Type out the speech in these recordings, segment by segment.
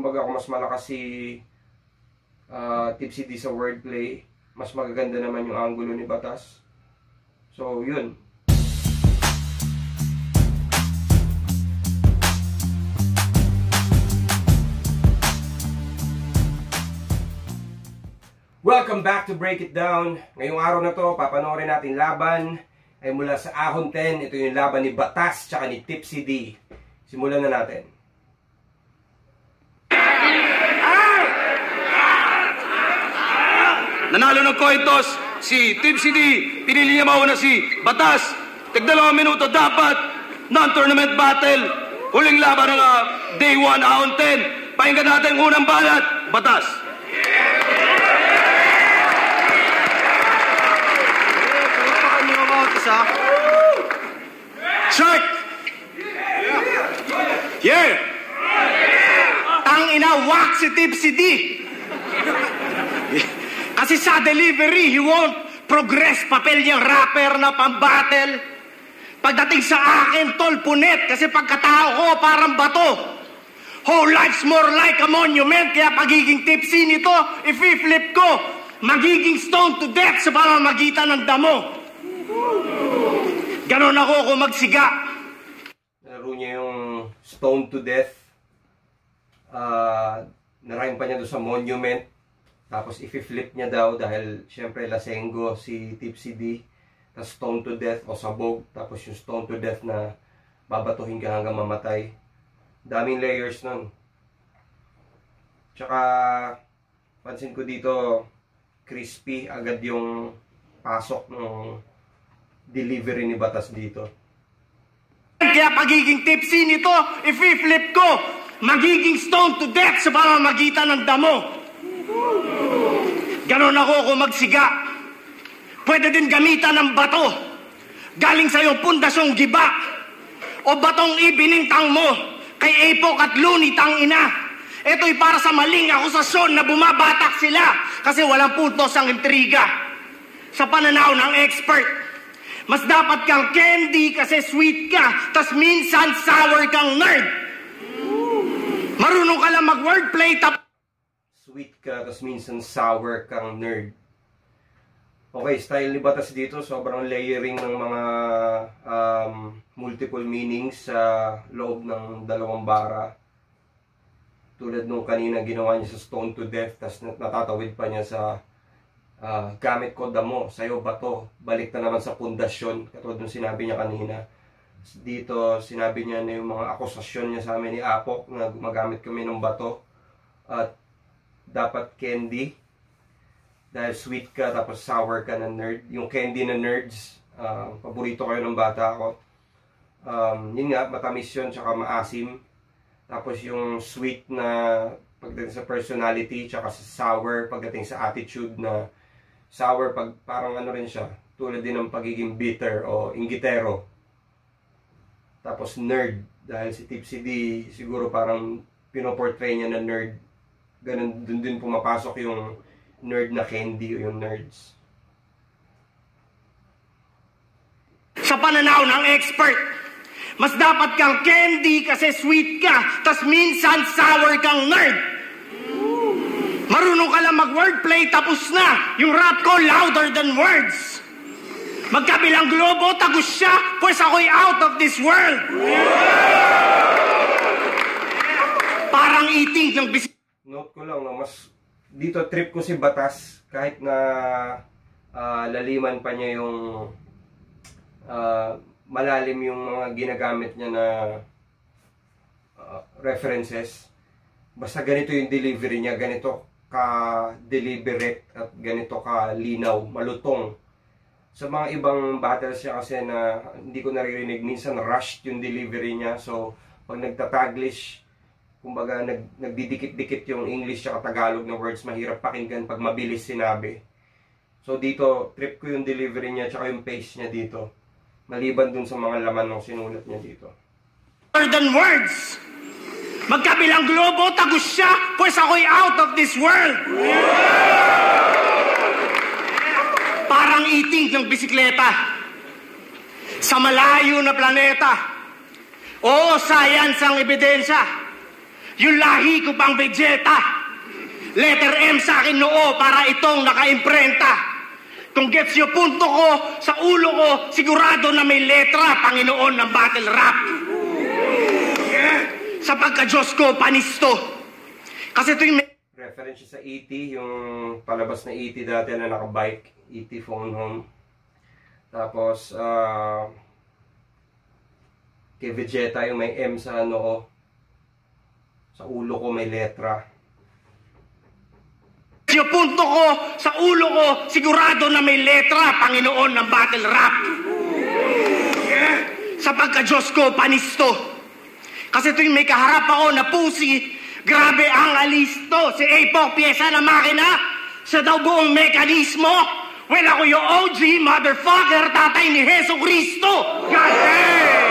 Kumbaga kung mas malakas si Tipsy D sa wordplay, mas magaganda naman yung angulo ni Batas. So, yun. Welcome back to Break It Down. Ngayong araw na to, papanoorin natin laban ay mula sa Ahon 10. Ito yung laban ni Batas tsaka ni Tipsy D. Simulan na natin. Nanalo ng coin toss si Tipsy D. Pinili niya mauna si Batas. Tig-2 minuto dapat. Non-tournament battle. Huling laban ng Day 1 Ahon 10. Pakinggan natin unang balat. Batas. Shark! Yeah! Tangina, whack si Tipsy D! Kasi sa delivery, he won't progress. Papel niyang rapper na pang-battle. Pagdating sa akin, tol, punet. Kasi pagkatao ko, parang bato. Whole life's more like a monument. Kaya pagiging tipsy nito, i-flip ko, magiging stone to death sa pamamagitan ng damo. Ganon ako kung magsiga. Nalaro niya yung stone to death. Narime pa niya doon sa monument. Tapos i-flip niya daw dahil syempre lasengo si Tipsy D. Tapos stone to death o sabog. Tapos yung stone to death na babatuhin ka hanggang mamatay. Daming layers nun. Tsaka pansin ko dito crispy agad yung pasok ng delivery ni Batas dito. Kaya pagiging tipsy nito, i-flip ko, magiging stone to death sa pamamagitan ng damo. Ganon ako kung magsiga. Pwede din gamitan ng bato. Galing sa iyong pundasyong giba. O batong ibinintang mo kay Epok at Looney tangina. Ito'y para sa maling akusasyon na bumabatak sila kasi walang puntos ang intriga. Sa pananaw ng expert, mas dapat kang candy kasi sweet ka, tas minsan sour kang nerd. Marunong ka lang mag-wordplay, Sweet ka, tas minsan sour kang nerd. Okay, style ni Batas dito, sobrang layering ng mga multiple meanings sa loob ng dalawang bara. Tulad nung kanina ginawa niya sa stone to death, tas natatawid pa niya sa gamit ko damo, sa'yo bato, balik na naman sa pundasyon, katulad nung sinabi niya kanina. Dito, sinabi niya na yung mga akusasyon niya sa amin ni Apok na gumagamit kami ng bato at dapat candy dahil sweet ka tapos sour ka na nerd. Yung candy na nerds, paborito kayo ng bata ako. Yun nga, matamis yun tsaka maasim. Tapos yung sweet na pagdating sa personality tsaka sa sour pagdating sa attitude na sour pag parang ano rin siya, tulad din ng pagiging bitter o inggitero. Tapos nerd, dahil si Tipsy D siguro parang pinoportray niya na nerd. Ganun dun din pumapasok yung nerd na candy o yung nerds. sa pananaw ng expert, mas dapat kang candy kasi sweet ka, tas minsan sour kang nerd. Marunong ka lang mag-wordplay, tapos na. Yung rap ko louder than words. Magkabilang globo, tagus siya, pues ako'y out of this world. Parang eating ng bis... Note ko lang, no, mas dito trip ko si Batas, kahit na laliman pa niya yung malalim yung mga ginagamit niya na references. Basta ganito yung delivery niya, ganito ka-deliberate at ganito ka-linaw, malutong. Sa mga ibang battles siya kasi na hindi ko naririnig, minsan rushed yung delivery niya. So, pag nagtataglish, kumbaga nagdidikit-dikit yung English at Tagalog na words, mahirap pakinggan pag mabilis sinabi. So, dito, trip ko yung delivery niya tsaka yung pace niya dito. Maliban dun sa mga laman ng sinulat niya dito. More than words. Magkabilang globo, tagus siya, pues ako'y out of this world. Parang eating ng bisikleta sa malayo na planeta. Oo, science ang ebidensya. Yung lahi ko pang Vegeta. Letter M sa akin noo para itong nakaimprenta. Kung gets yung punto ko, sa ulo ko, sigurado na may letra, Panginoon ng battle rap. Sa pagka-Diyos ko, panisto. Kasi ito yung reference sa E.T., yung palabas na E.T. dati na nakabike, E.T. Phone Home. Tapos, kay Vegeta yung may M sa noo. Sa ulo ko may letra. yung punto ko, sa ulo ko, sigurado na may letra, Panginoon ng battle rap. Sa pagka-Diyos ko, panisto. Kasi tuwing may kaharap ako na pusi, grabe ang alisto. Si Apo, pyesa na makina, sa daw buong mekanismo. Well, ako yung OG, motherfucker, tatay ni Heso Kristo. God damn!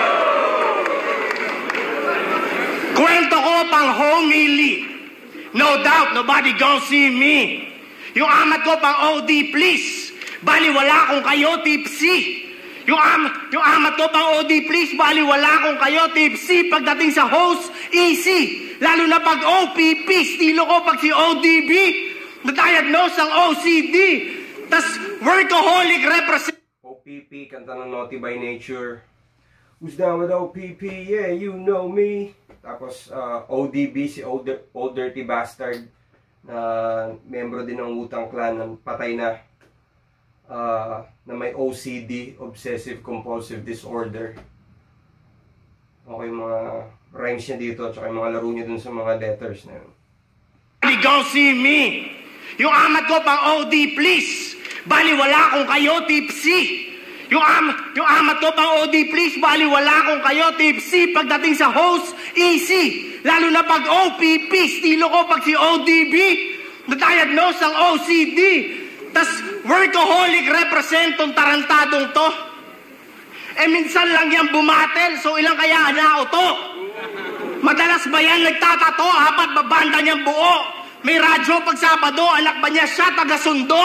Kwento ko pang homily. No doubt, nobody gon' see me. Yung amat ko pang OD, please. Bali, wala akong kayo, tipsy. Yung amat ko pang OD, please. Bali, wala akong kayo, tipsy. Pagdating sa host, easy. Lalo na pag OPP, stilo ko pag si ODB. Na-diagnose ng OCD. Tas, workaholic represent. OPP, kanta ng Naughty by Nature. Who's down with OPP? Yeah, you know me. Tapos ODB, si Old Dirty Bastard, na membro din ng Wu-Tang Clan, na patay na, na may OCD, Obsessive Compulsive Disorder. Okay, yung mga rhymes niya dito, at yung mga laro niya dun sa mga letters na yun. You gon' see me. Yung amat ko pang OD, please. Bali, wala akong kayo, tipsy. Yung amat ko pang OD, please. Bali, wala akong kayo, tipsy. Pagdating sa host, easy. Lalo na pag OPP, stilo ko pag si ODB. Na-diagnose ng OCD. Tas, workaholic representong tarantadong to. Minsan lang yan bumatel, so ilang kaya na to. Madalas ba yan nagtatato, apat babanda niyang buo. May radyo pag Sabado, anak ba niya siya, taga-sundo.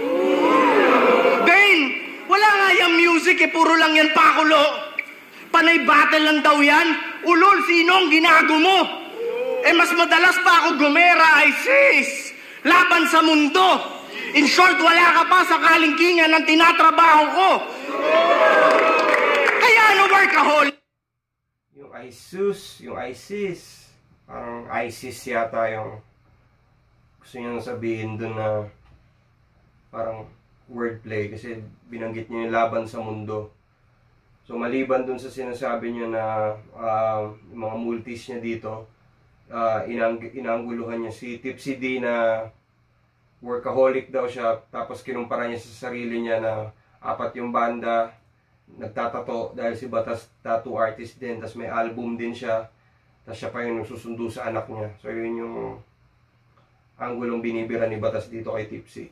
Dane, wala nga yung music, puro lang yan pakulo. Panay battle lang daw yan. Ulol, sinong ginago mo? Mas madalas pa ako gumera, ISIS. Laban sa mundo. In short, wala ka pa sa kalingkingan ng tinatrabaho ko. Kaya ano workaholic? Yung ISIS. Parang ISIS yata yung gusto niya sabihin dun, na parang wordplay, kasi binanggit niya yung laban sa mundo. So maliban dun sa sinasabi niya na yung mga multis niya dito, inaangguluhan niya si Tipsy D na workaholic daw siya, tapos kinumpara niya sa sarili niya na apat yung banda, nagtatato dahil si Batas tattoo artist din, tapos may album din siya, tapos siya pa yung nagsusundo sa anak niya. So yun yung anggulong binibira ni Batas dito kay Tipsy.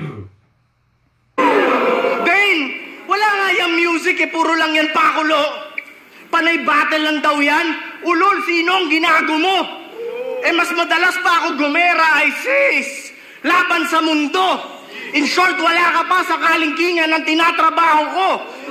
Dane, wala nga yung music, puro lang yan pakulo. Panay battle lang daw yan. Ulol, sinong ginago mo? Mas madalas pa ako gumera, ISIS. Laban sa mundo. In short, wala ka pa sa kalingkingan ng tinatrabaho ko.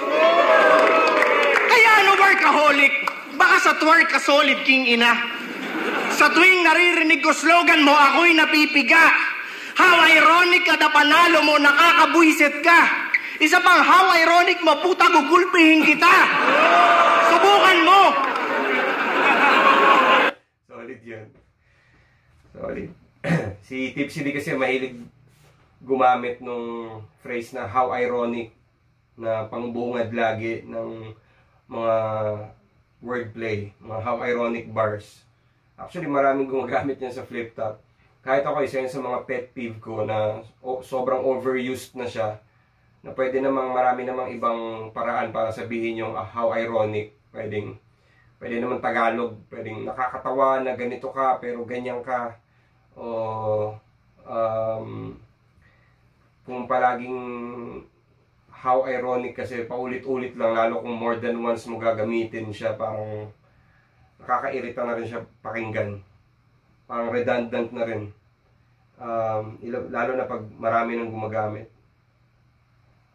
Kaya ano workaholic? Baka sa twerk ka solid, king ina. Sa tuwing naririnig ko slogan mo, ako'y napipiga. How ironic kada panalo mo, nakakabwisit ka. Isa pang how ironic mo, puta, gugulpihin kita. Subukan mo. Solid yan. Solid. Si Tipsy D kasi mahilig gumamit nung phrase na how ironic, na pangbungad lagi ng mga wordplay, mga how ironic bars. Actually, maraming gumagamit niya sa flip top. Kahit ako, isa yun sa mga pet peeve ko na sobrang overused na siya, na pwede namang marami namang ibang paraan para sabihin yung how ironic. Pwede naman Tagalog, pwedeng nakakatawa na ganito ka pero ganyan ka. O kung palaging how ironic kasi paulit-ulit lang, lalo kung more than once mo gagamitin siya, parang nakakairita na rin siya pakinggan. Parang redundant na rin. Lalo na pag marami nang gumagamit.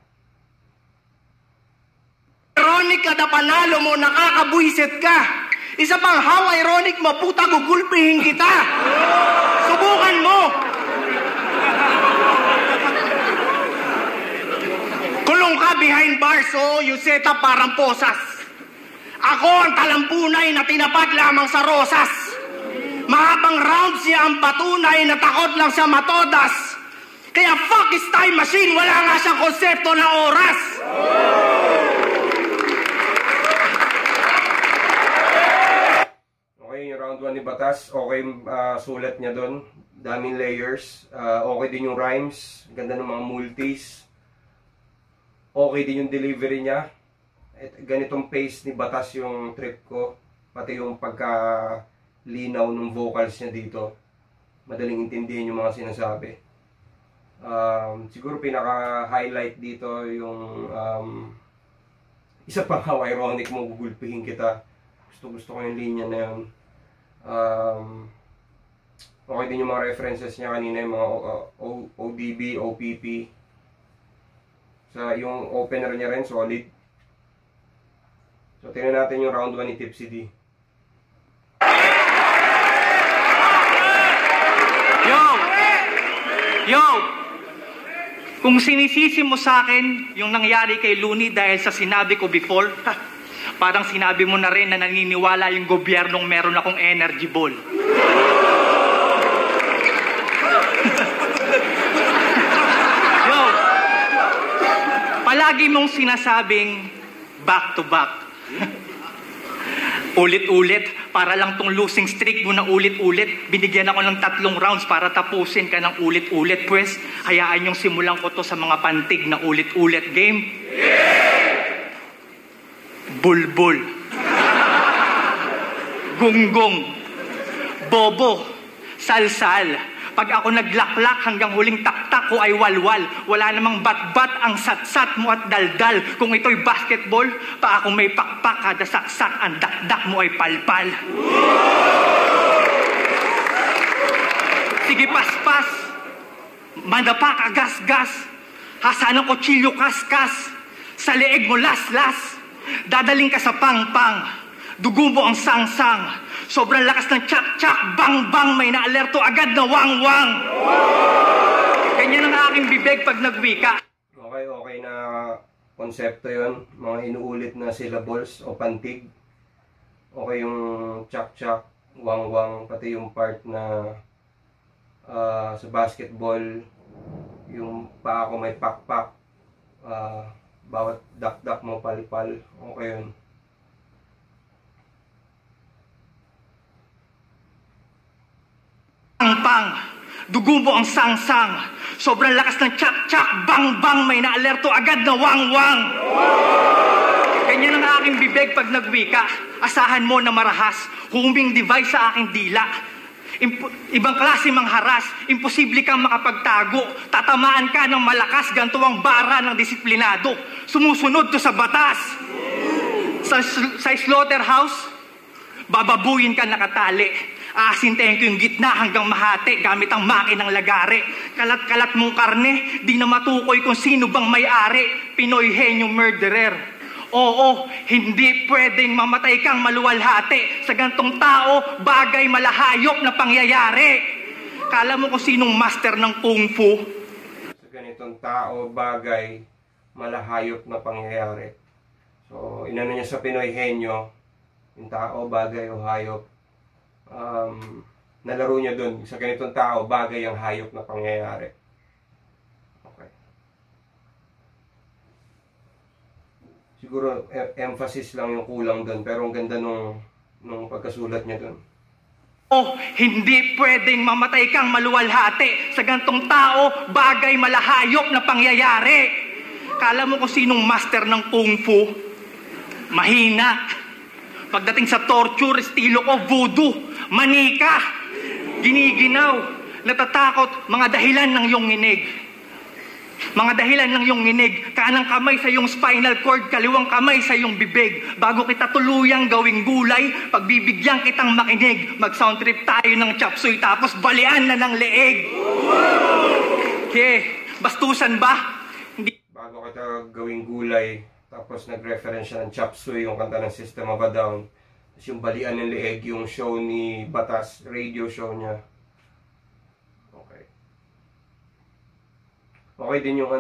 Ironic kada panalo mo, nakakabwisit ka. Isa pang how ironic mo, puta, gugulpihin kita. Subukan mo. Kulong ka behind bars, oh, you set up parang posas. Ako ang talampunay na tinapat lamang sa rosas. Mahabang rounds niya ang patunay na takot lang sa matodas. Kaya fuck is time machine, wala nga siyang konsepto na oras. Okay, yung round 1 ni Batas, okay, sulat niya doon. Daming layers. Okay din yung rhymes. Ganda ng mga multis. Okay din yung delivery niya. Ganitong pace ni Batas yung trip ko. Pati yung pagkalinaw ng vocals niya dito. Madaling intindihin yung mga sinasabi. Siguro pinaka-highlight dito yung isa pang how ironic mo, gugulpihin kita. Gusto ko yung linya na yun. Okay din yung mga references niya kanina, yung mga ODB, OPP. Yung opener niya rin, solid. So, tingnan natin yung round 1 ni Tipsy D. Yo! Kung sinisisi mo sa akin yung nangyari kay Looney dahil sa sinabi ko before, parang sinabi mo na rin na naniniwala yung gobyernong meron akong energy ball. Yo! Palagi mong sinasabing back to back. Ulit-ulit, para lang tong losing streak mo na ulit-ulit. Binigyan ako ng 3 rounds para tapusin ka ng ulit-ulit. Pwes, hayaan yung simulan ko to sa mga pantig na ulit-ulit game. Bulbul. Gunggong. Bobo. Salsal. Pag ako naglaklak hanggang huling taktak ko ay walwal. Wala namang bat-bat ang satsat mo at daldal. Kung ito'y basketball, pa ako may pakpak kada saksak, ang dakdak mo ay palpal. Sige, paspas. Mandapa ka, gas-gas. Hasan ang kutsilyo, kas-kas. Sa leeg mo, las-las. Dadaling ka sa pang-pang. Dugo mo ang sang-sang. Sobrang lakas ng chak-chak, bang-bang, may naalerto agad na wang-wang. Ganyan ang aking bibig pag nagwika. Okay na konsepto yon, mga inuulit na syllables o pantig. Okay yung chak-chak, wang-wang, pati yung part na sa basketball, yung paa ko may pak-pak, bawat dak-dak mo pal-pal, okay yun. Pang-pang, dugo mo ang sang-sang. Sobrang lakas ng chak-chak, bang-bang, may naalerto agad na wang-wang. Ganyan ang aking bibig pag nagwika. Asahan mo na marahas, huming device sa aking dila. Ibang klase mang haras, imposible kang makapagtago. Tatamaan ka ng malakas, ganito ang bara ng disiplinado. Sumusunod to sa batas. Sa slaughterhouse, bababuyin ka nakatali. Aasintahin ko yung gitna hanggang mahati gamit ang makinang lagari. Kalat-kalat mong karne, di na matukoy kung sino bang may-ari. Pinoy henyo murderer. Oo, hindi pwedeng mamatay kang maluwalhati. Sa gantong tao, bagay malahayop na pangyayari. Kala mo kung sinong master ng kung fu? Sa ganitong tao, bagay malahayop na pangyayari. So, inano niya sa Pinoy henyo, yung tao, bagay o hayop. Nalaro niya dun. Sa ganitong tao, bagay ang hayop na pangyayari. Okay. Siguro, emphasis lang yung kulang dun. Pero ang ganda nung pagkasulat niya dun. Oh, hindi pwedeng mamatay kang maluwalhati. Sa gantong tao, bagay malahayop na pangyayari. Kala mo kung sinong master ng kung fu? Mahina. Pagdating sa torture, estilo ko voodoo. Manika, giniginaw, natatakot, mga dahilan ng iyong nginig. Mga dahilan ng iyong nginig, kanang kamay sa iyong spinal cord, kaliwang kamay sa iyong bibig. Bago kita tuluyang gawing gulay, pagbibigyan kitang makinig. Mag-sound trip tayo ng chop suey, tapos balian na ng leeg. Okay, bastusan ba? Hindi. Bago kita gawing gulay, tapos nag-reference siya ng chop suey, yung kanta ng System of a Down. Tapos yung Balian ng Leeg, yung show ni Batas, radio show niya. Okay. Okay din yung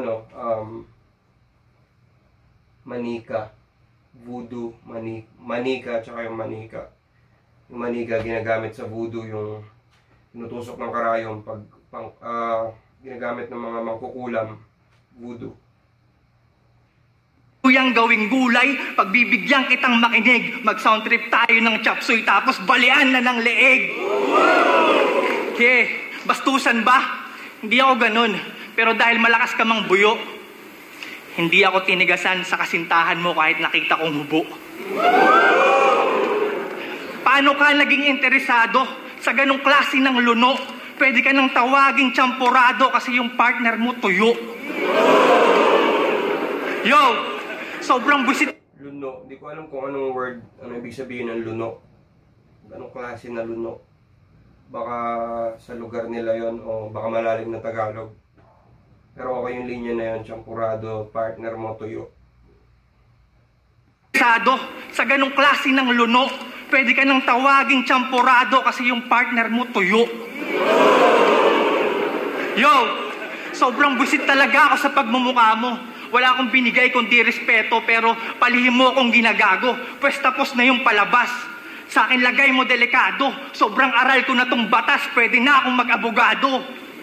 Manika. Voodoo, Manika, tsaka yung Manika. Yung Manika ginagamit sa voodoo, yung tinutusok ng karayom pag ginagamit ng mga mangkukulam, voodoo. Kuyang gawing gulay, pagbibigyan kitang makinig, mag-sound trip tayo ng chapsuy, tapos balian na ng leeg. Okay, bastusan ba? Hindi ako ganun. Pero dahil malakas ka mang buyo, hindi ako tinigasan sa kasintahan mo kahit nakita kong hubo. Paano ka naging interesado sa ganong klase ng luno? Pwede ka nang tawaging champurado kasi yung partner mo tuyo. Yo! Sobrang busit. Luno. Hindi ko alam kung anong word, ano ibig sabihin ng luno. Anong klase na luno. Baka sa lugar nila yon o baka malalim na Tagalog. Pero okay yung linya na yun, champurado, partner mo tuyo. Sa ganong klase ng luno, pwede ka nang tawaging champurado kasi yung partner mo tuyo. Yo! Sobrang busit talaga ako sa pagmumukha mo. Wala akong binigay kundi respeto, pero palihim mo akong ginagago. Pwes tapos na yung palabas. Sa akin lagay mo delikado. Sobrang aral ko na tong batas, pwede na akong mag-abogado.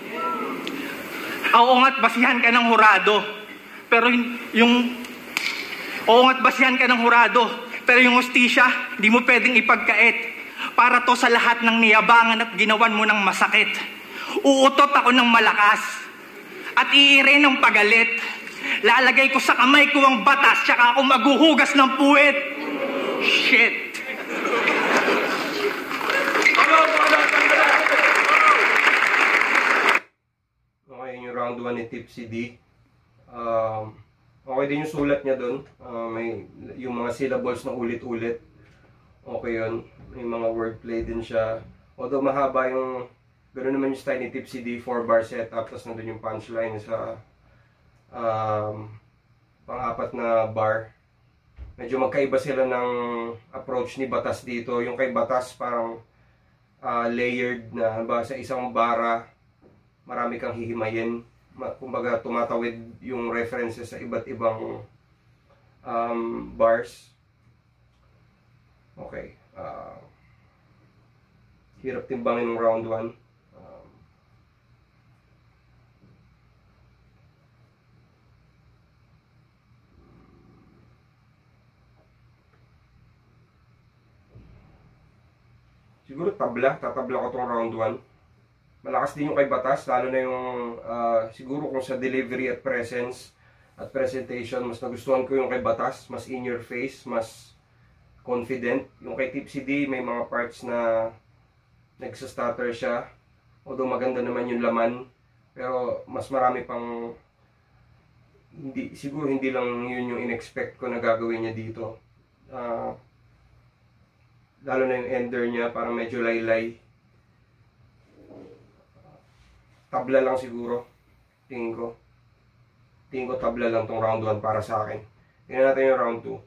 Oo nga't basihan ka ng hurado. Pero Oo nga't basihan ka ng hurado. Pero yung hustisya, di mo pwedeng ipagkait. Para to sa lahat ng niyabangan at ginawan mo ng masakit. Uutot ako ng malakas. At iire ng pagalit. Lalagay ko sa kamay ko ang batas, tsaka ako maghuhugas ng puwet. Shit. Okay, yung round 1 ni Tipsy D. Okay din yung sulat niya doon. May yung mga syllables na ulit-ulit. Okay yun. May mga wordplay din siya. Although mahaba yung, ganoon naman yung style ni Tipsy D, 4 bar setup, tapos nandun yung punchline sa pang-apat na bar. Medyo magkaiba sila ng approach ni Batas dito. Yung kay Batas parang layered na, sa isang bara marami kang hihimayin. Kumbaga tumatawid yung references sa iba't ibang bars. Okay. Hirap timbangin ng round 1. Siguro tatabla ko tong round 1. Malakas din yung kay Batas, lalo na yung siguro kung sa delivery at presence at presentation, mas nagustuhan ko yung kay Batas, mas in your face, mas confident. Yung kay Tipsy D, may mga parts na nagsastutter siya, although maganda naman yung laman, pero mas marami pang siguro hindi lang yun yung in-expect ko na gagawin niya dito. Lalo na yung ender niya, parang medyo laylay. Tabla lang siguro. Tingin ko tabla lang tong round 1 para sa akin. Tingnan natin yung round 2.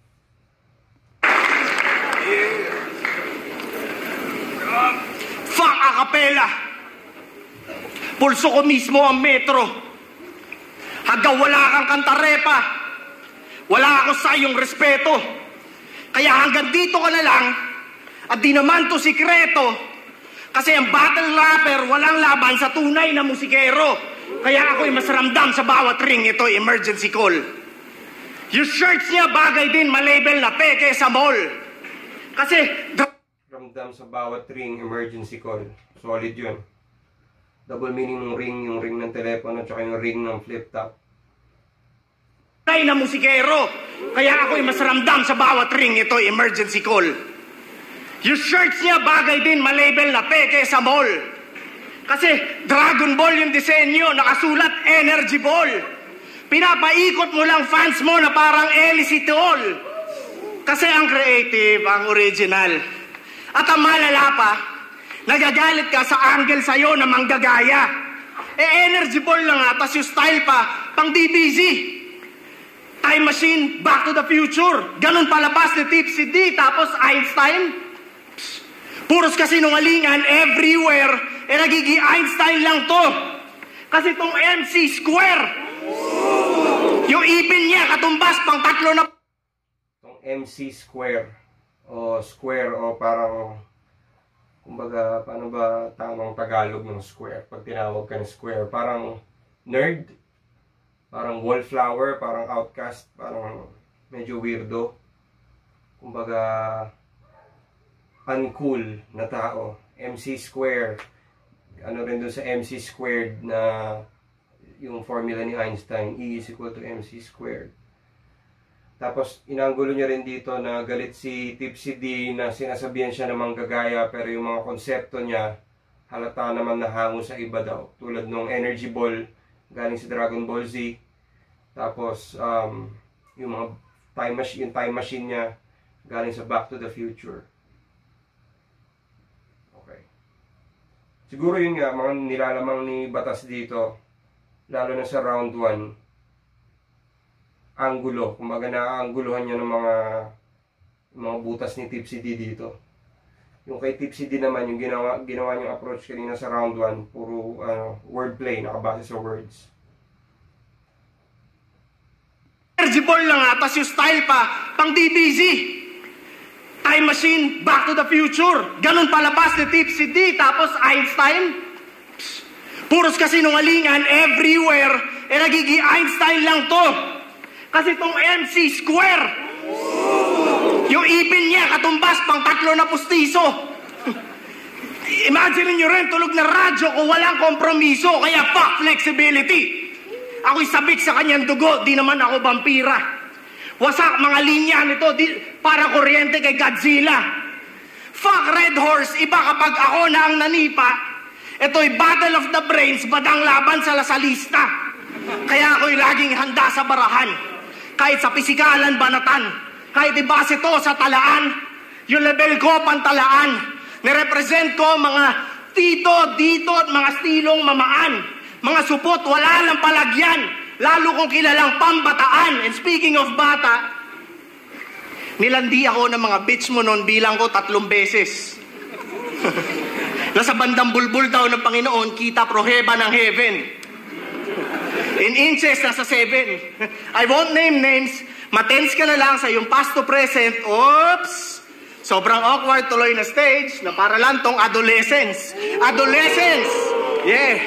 Fuck acapella! Pulso ko mismo ang metro. Hanggang wala kang kantarepa. Wala ako sa iyong respeto. Kaya hanggang dito ka na lang. At di naman to sikreto. Kasi ang battle rapper walang laban sa tunay na musikero. Kaya ako'y mas ramdam sa bawat ring, ito emergency call. Yung shirts niya bagay din malabel na peke sa mall. Kasi ramdam sa bawat ring, emergency call. Solid yun. Double meaning ng ring, yung ring ng telepono, tsaka yung ring ng flip top. Tunay na musikero. Kaya ako'y mas ramdam sa bawat ring, ito emergency call. Yung shirts niya bagay din malabel na peke sa mall. Kasi Dragon Ball yung disenyo, nakasulat Energy Ball. Pinapaikot mo lang fans mo na parang Elisitol. Kasi ang creative, ang original. At ang malala pa, nagagalit ka sa angle sa'yo na manggagaya. Energy Ball lang nga, tas yung style pa, pang DBZ. Time machine, Back to the Future. Ganun palabas ni Tipsy D, tapos Einstein. Puros kasinungalingan everywhere. Nagiging Einstein lang to. Kasi itong MC Square, yung ipin niya katumbas pang 3 na... Itong MC Square, o square, o parang, kumbaga, paano ba tamang Tagalog ng square? Pag tinawag ka ng square, parang nerd, parang wallflower, parang outcast, parang medyo weirdo. Kumbaga, uncool na tao. MC Square. Ano rin dun sa MC Squared na yung formula ni Einstein, E is equal to MC Squared. Tapos, inanggulo niya rin dito na galit si Tipsy D na sinasabihan siya ng manggagaya, pero yung mga konsepto niya, halata naman na hango sa iba daw. Tulad nung Energy Ball, galing sa Dragon Ball Z. Tapos, yung mga time machine niya, galing sa Back to the Future. Okay. Siguro yun nga, mga nilalamang ni Batas dito, lalo na sa round 1, anggulo. Kumbaga naaanggulohan niya ng mga butas ni Tipsy D dito. Yung kay Tipsy D naman, yung ginawa niyang approach kanina sa round 1, puro wordplay, nakabase sa words. Energy Ball lang nga, tapos yung style pa, pang DBZ. Time machine, Back to the Future. Ganun palabas ni Tipsy D, tapos Einstein. Puros kasinungalingan everywhere. Nagiging Einstein lang to. Kasi itong MC Square, yung ipin niya katumbas pang 3 na pustiso. Imagine niyo rin, tulog na radyo kung walang kompromiso, kaya fuck flexibility. Ako'y sabik sa kanyang dugo, di naman ako vampira. Wasak mga linya nito, para kuryente kay Godzilla. Fuck Red Horse, iba kapag ako na ang nanipa. Ito'y Battle of the Brains, badang laban sa lasalista. Kaya ako'y laging handa sa barahan. Kahit sa pisikalan, banatan. Kahit ibase to sa talaan. Yung level ko, pantalaan. Nirepresent ko mga tito, dito at mga stilong mamaan. Mga supot, wala lang palagyan. Lalo kong kilalang pambataan. And speaking of bata, nilandi ako ng mga bitch mo noon, bilang ko 3 beses. Nasa bandang bulbul daw ng Panginoon, kita proheba ng heaven. In inches, nasa 7. I won't name names. Matens ka na lang sa yung past to present. Oops! Sobrang awkward tuloy na stage na para lang tong adolescence. Adolescence! Yeah!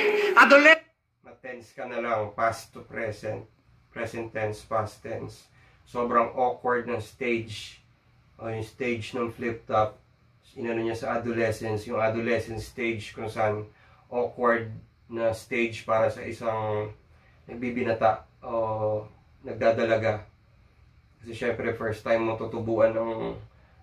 Matens ka na lang, past to present. Present tense, past tense. Sobrang awkward na stage. O yung stage ng flip top. Inano niya sa adolescence. Yung adolescence stage kung saan awkward na stage para sa isang nagbibinata o nagdadalaga. Kasi syempre first time mo tutubuan ng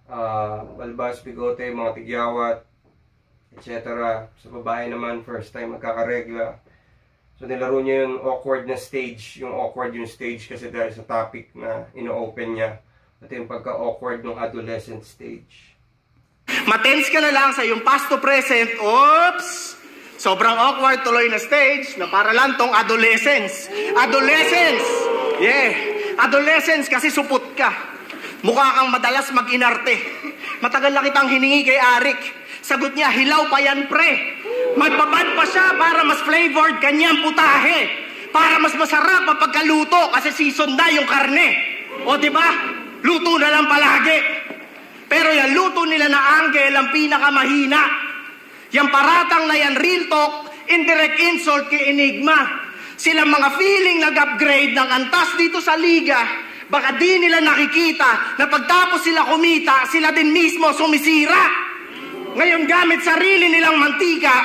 balbas, bigote, mga tigyawat, etc. Sa babae naman, first time magkakaregla. So nilaro niya yung awkward na stage. Yung awkward yung stage kasi dahil sa topic na ino-open niya. At yung pagka-awkward ng adolescent stage. Matens ka na lang sa yung past to present. Oops! Sobrang awkward tuloy na stage na para lang tong adolescence. Adolescence! Yeah! Adolescence kasi supot ka. Mukha kang madalas mag-inarte. Matagal na kitang hiningi kay Arik. Sagot niya, hilaw pa yan pre. Magbabad pa siya para mas flavored kanyang putahe. Para mas masarap mapagkaluto kasi season na yung karne. O diba? Luto na lang palagi. Pero yung luto nila na Angel ang pinakamahina. Yang paratang na yan, real talk, indirect insult kay Enigma. Silang mga feeling nag-upgrade ng antas dito sa liga, baka di nila nakikita na pagtapos sila kumita, sila din mismo sumisira. Ngayon gamit sarili nilang mantika,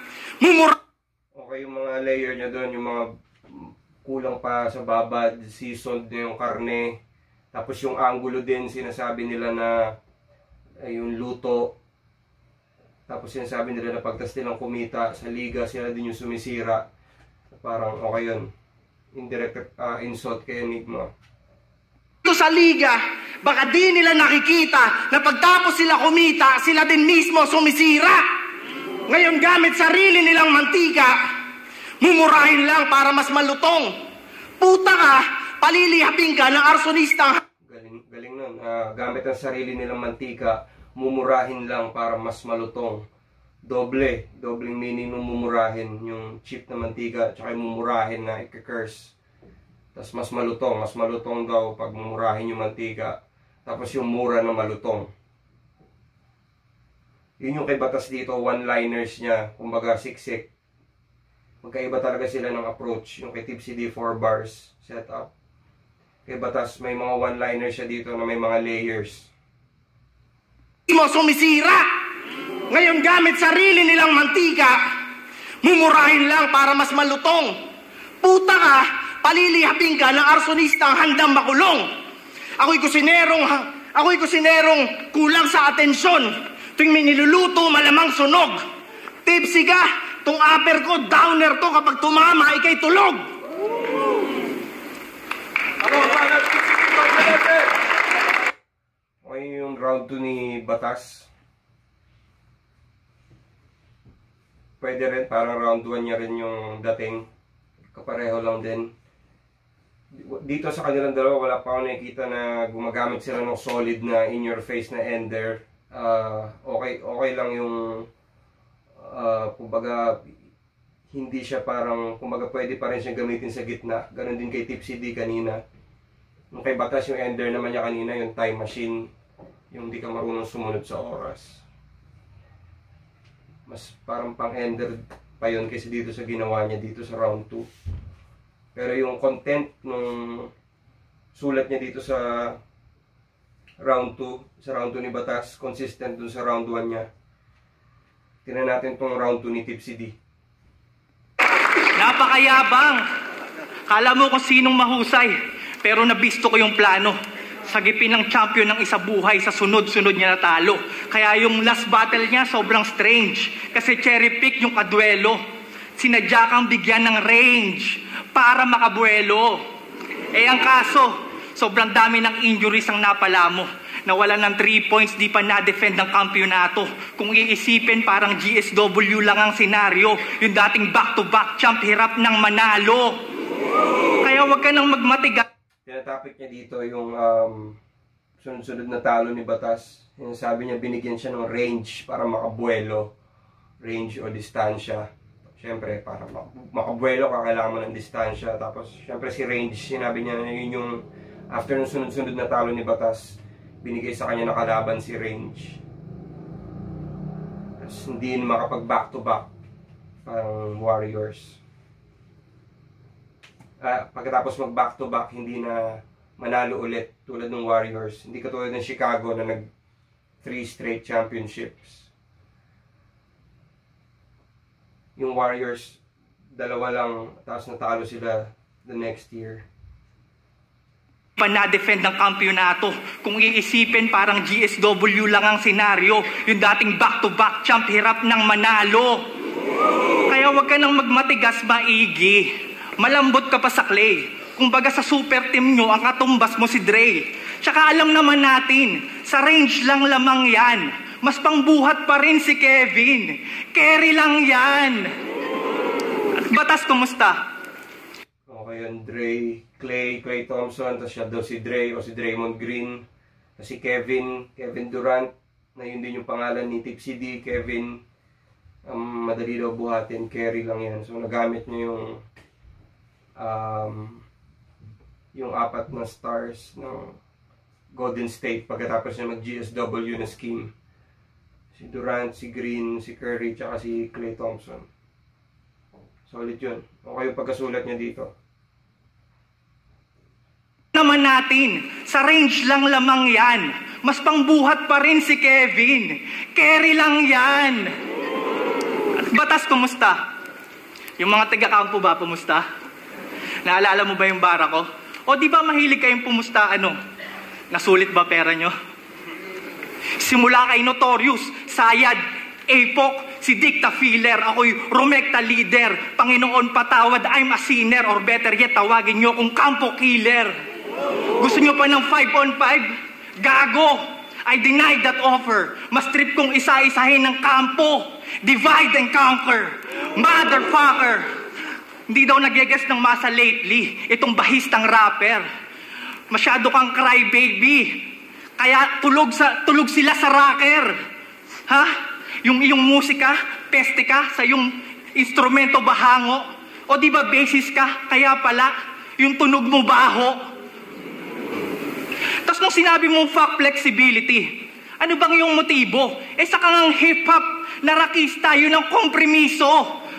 Okay, yung mga layer niya doon, yung mga kulang pa sa babad, seasoned na yung karne. Tapos yung angulo din, sinasabi nila na yung luto. Tapos sinasabi nila na pagtas nilang kumita sa liga, sila din yung sumisira. Parang okay yun. Indirect insult kay Enigma. Ito sa liga, baka di nila nakikita na pagtapos sila kumita, sila din mismo sumisira. Ngayon gamit sarili nilang mantika, mumurahin lang para mas malutong. Puta ka, palilihapin ka ng arsonistang... Galing nun. Gamit ang sarili nilang mantika, mumurahin lang para mas malutong. Dobleng meaning ng mumurahin, yung cheap na mantika, tsaka yung mumurahin na i-curse. Tapos mas malutong daw pag mumurahin yung mantika. Tapos yung mura na malutong. Yun yung kay Batas dito, one-liners niya, kumbaga siksik. Magkaiba talaga sila ng approach. Yung kay Tipsy D, 4 bars setup. Kay Batas, may mga one-liners siya dito na may mga layers. Mo sumisira! Ngayon gamit sarili nilang mantika, mumurahin lang para mas malutong. Puta ka, palilihapin ka ng arsonistang handang makulong. Ako'y kusinerong kulang sa atensyon. Tuwing may niluluto, malamang sunog. Tipsy ka, tong upper ko, downer to, kapag tumama, ikay tulog. Okay yung round 2 ni Batas. Pwede rin, parang round 1 niya rin yung dating. Kapareho lang din. Dito sa kanilang dalawa, wala pa ako nakikita na gumagamit sila ng solid na in-your-face na ender. Okay lang yung kumbaga hindi siya parang kumbaga pwede pa rin siyang gamitin sa gitna. Ganon din kay Tipsy D kanina. Yung kay Batas yung ender naman niya kanina, yung time machine, yung di ka marunong sumunod sa oras. Mas parang pang ender pa yun kasi dito sa ginawa niya dito sa round 2. Pero yung content nung sulat niya dito sa round 2 ni Batas, consistent dun sa round 1 niya. Tingnan natin tong round 2 ni Tipsy D. Napakayabang! Kala mo kung sinong mahusay, pero nabisto ko yung plano. Sagipin ng champion ng isa buhay sa sunod-sunod niya natalo. Kaya yung last battle niya sobrang strange. Kasi cherry pick yung kaduelo. Sinadya kang bigyan ng range para makabuelo. Ang kaso, sobrang dami ng injuries ang napala mo. Nawalan ng 3 points, di pa na-defend ng kampyonato. Kung iisipin, parang GSW lang ang senaryo. Yung dating back-to-back champ, hirap ng manalo. Kaya wag ka nang magmatigas. Tinatapik niya dito yung sunod-sunod na talo ni Batas. Yung sabi niya, binigyan siya ng range para makabuelo. Range o distansya. Siyempre, para makabuelo ka, kailangan mo ng distansya. Tapos, siyempre si range, sinabi niya na yun yung after ng sunod-sunod na talo ni Batas, binigay sa kanya na kalaban si Range. Tapos hindi makapag back-to-back parang Warriors. Pagkatapos mag back-to-back, hindi na manalo ulit tulad ng Warriors. Hindi katulad ng Chicago na nag 3 straight championships. Yung Warriors, 2 lang, tapos natalo sila the next year. Pa na-defend ng kampyonato. Kung iisipin, parang GSW lang ang senaryo. Yung dating back-to-back champ, hirap ng manalo. Kaya wag ka nang magmatigas, maigi. Malambot ka pa sa clay. Kumbaga sa super team nyo, ang katumbas mo si Dre. Tsaka alam naman natin, sa range lang lamang yan. Mas pangbuhat pa rin si Kevin. Carry lang yan. At Batas, kumusta? Okay yun, Dre, Clay Thompson, tapos siya daw si Dre o si Draymond Green, tapos si Kevin Durant, na yun din yung pangalan ni Tipsy D. Kevin, madali daw buhatin, carry lang yan. So nagamit niya yung 4 na stars ng Golden State pagkatapos niya mag GSW na scheme. Si Durant, si Green, si Curry, tsaka si Clay Thompson. Solid yun. Okay yung pagkasulat niya dito. Naman natin, sa range lang lamang yan. Mas pangbuhat pa rin si Kevin. Carry lang yan. At Batas, kumusta? Yung mga taga-kampo ba, kumusta? Naalala mo ba yung bara ko? O di ba mahilig kayong pumusta, nasulit ba pera nyo? Simula kay Notorious, Sayad, Apok, si Dicta Filler, ako'y Romecta Leader, Panginoon patawad, I'm a sinner, or better yet, tawagin nyo kung Kampo Killer. Gusto nyo pa ng 5-on-5? Gago! I denied that offer. Mas trip kong isa-isahin ng kampo. Divide and conquer. Motherfucker! Hindi daw nag-guess ng masa lately, itong bahistang rapper. Masyado kang crybaby. Kaya tulog sila sa rocker. Ha? Yung iyong musika, peste ka sa yung instrumento bahango. O di ba basis ka, kaya pala yung tunog mo baho. Tapos nung sinabi mong fuck flexibility, ano bang yung motibo? Sa kangang hip-hop na rakista, yun ang kompromiso.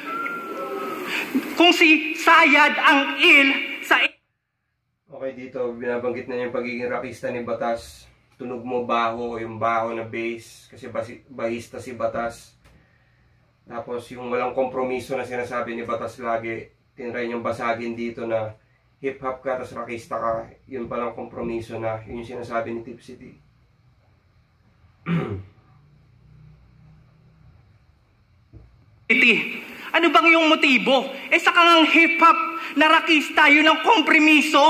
Kung si Sayad ang sa... Okay, dito binabanggit na yung pagiging rakista ni Batas. Tunog mo baho, yung baho na bass, kasi bahista si Batas. Tapos yung walang kompromiso na sinasabi ni Batas lagi, tinry niyang basagin dito na hip-hop ka, tas rakista ka, yun palang kompromiso na, yun yung sinasabi ni Tipsy D. Ano bang yung motibo? Sa kangang hip-hop na rakista, yun ang kompromiso.